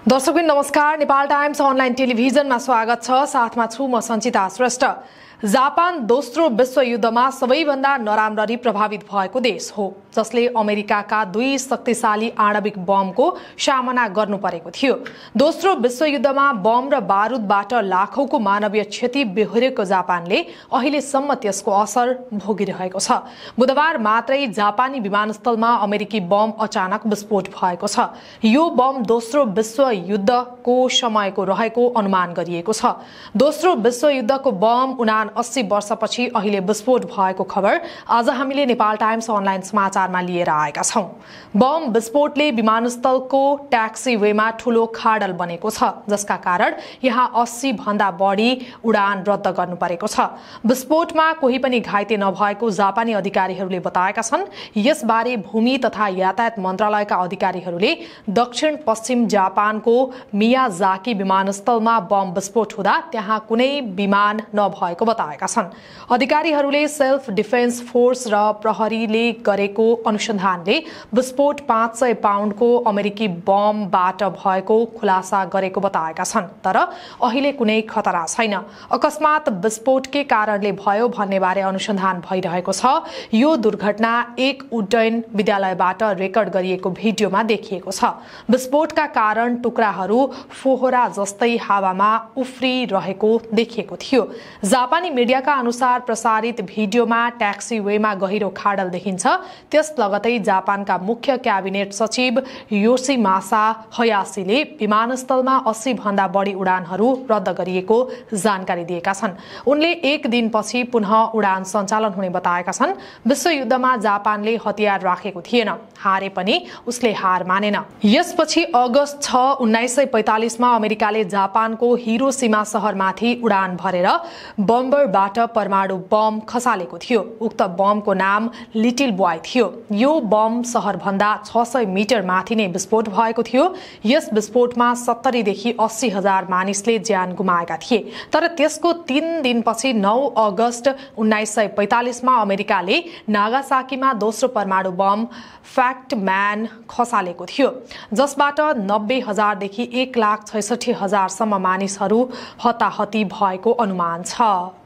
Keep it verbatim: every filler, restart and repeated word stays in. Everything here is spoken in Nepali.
दर्शकबिन नमस्कार। नेपाल टाइम्स अनलाइन टेलिभिजनमा स्वागत छ। साथमा छु म सञ्चिता श्रेष्ठ। जापान दोस्रो विश्वयुद्धमा सबैभन्दा नराम्ररी प्रभावित भएको देश हो, जसले अमेरिकाका दुई शक्तिशाली आणविक बमको सामना गर्नु परेको थियो। दोस्रो विश्वयुद्धमा बम र बारुदबाट लाखौंको मानवीय क्षति बेहोरेको जापानले अहिलेसम्म त्यसको असर भोगिरहेको छ। बुधबार मात्रै जापानी विमानस्थलमा अमेरिकी बम अचानक विस्फोट भएको छ। यो बम दोस्रो विश्वयुद्धको समयको रहेको अनुमान गरिएको छ। दोस्रो विश्वयुद्धको बम उना अस्सी वर्षपछि अहिले विस्फोट भएको खबर आज हामीले नेपाल टाइम्स अनलाइन समाचारमा लिएर आएका छौं। बम विस्फोटले विमानस्थलको ट्याक्सी वेमा ठूलो खाडल बनेको छ, जसका कारण यहाँ अस्सी भन्दा बढी उडान रद्द गर्नु परेको छ। विस्फोटमा कोही पनि घाइते नभएको जापानी अधिकारीहरूले बताएका छन्। यसबारे भूमि तथा यातायात मन्त्रालयका अधिकारीहरूले दक्षिण पश्चिम जापानको मियाजाकी विमानस्थलमा बम विस्फोट हुँदा त्यहाँ कुनै विमान नभएको बताएका छन्। अधिकारीहरूले सेल्फ डिफेन्स फोर्स र प्रहरीले गरेको अनुसन्धानले विस्फोट पाँच सय पाउन्डको अमेरिकी बमबाट भएको खुलासा गरेको बताएका छन्, तर अहिले कुनै खतरा छैन। अकस्मात विस्फोटकै कारणले भयो भन्ने बारे अनुसन्धान भइरहेको छ। यो दुर्घटना एक उड्डयन विद्यालयबाट रेकर्ड गरिएको भिडियोमा देखिएको छ। विस्फोटका कारण टुक्राहरू फोहरा जस्तै हावामा उफ्रिरहेको देखिएको थियो। जापानी मीडियाका अनुसार प्रसारित भिडियोमा ट्याक्सी वेमा गहिरो खाडल देखिन्छ। त्यस लगतै जापानका मुख्य क्याबिनेट सचिव योशिमासा हयासीले विमानस्थलमा अस्सी भन्दा बढी उडानहरू रद्द गरिएको जानकारी दिएका छन्। उनले एक दिनपछि पुनः उडान सञ्चालन हुने बताएका छन्। विश्वयुद्धमा जापानले हतियार राखेको थिएन, हारे पनि उसले हार मानेन। यसपछि अगस्त छ उन्नाइस सय पैंतालिसमा अमेरिकाले जापानको हिरोशिमा शहरमाथि उडान भरेर बम्बरबाट परमाणु बम खसालेको थियो। उक्त बमको नाम लिटिल बॉय थियो। यो बम शहरभन्दा छ सय मिटर माथि नै विस्फोट भएको थियो। यस विस्फोटमा सत्तरी देखि अस्सी हजार मानिसले ज्यान गुमाएका थिए। तर त्यसको तीन दिनपछि नौ अगस्त उन्नाइस सय पैंतालिसमा अमेरिकाले नागासाकीमा दोस्रो परमाणु बम फ्याक्ट म्यान खसालेको थियो, जसबाट नब्बे हजारदेखि एक लाख छैसठी हजारसम्म मानिसहरू हताहती भएको अनुमान छ।